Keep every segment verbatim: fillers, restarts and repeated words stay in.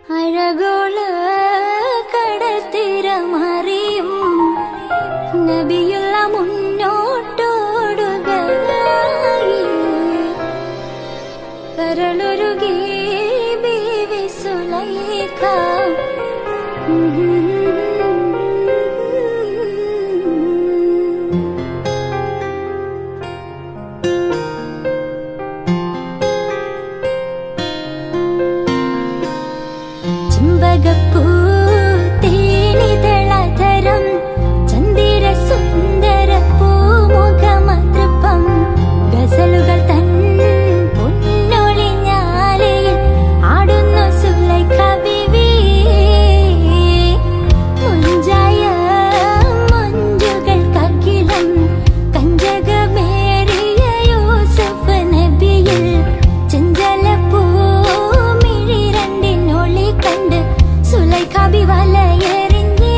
അഴകോള കടത്തിരമറിയും നബിയുള്ള മുന്നോട്ടോടുകയായി കരളൊരുകി ബീവി സുലൈഖ. ചെമ്പകപ്പൂ തേനിതൾ അധരം ചന്ദിര സുന്ദര പൂമുഖമതൃപ്പം ഗസലുകൾ തൻ പൊന്നൊളിഞ്ഞാലിൽ ആടുന്നു സുലൈഖ ബീവി. മുഞ്ചായ മഞ്ജുകൾക്കഖിലം കഞ്ചകമേറിയ യൂസഫ് നബിയിൽ ചെഞ്ചല പൂമിഴി രണ്ടിനൊളി കണ്ട് സുലൈഖ ബി വലയെറിഞ്ഞേ.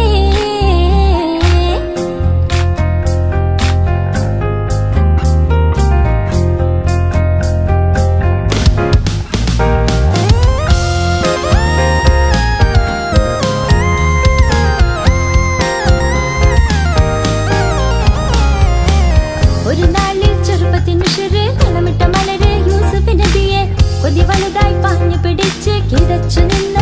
ഒരു നാളിൽ ചെറുപ്പത്തിനുശിര് കളമിട്ട മലര് യൂസഫ് നബിയെ കൊതി വലുതായി പാഞ്ഞു പിടിച്ച് കിതച്ചു നിന്നു.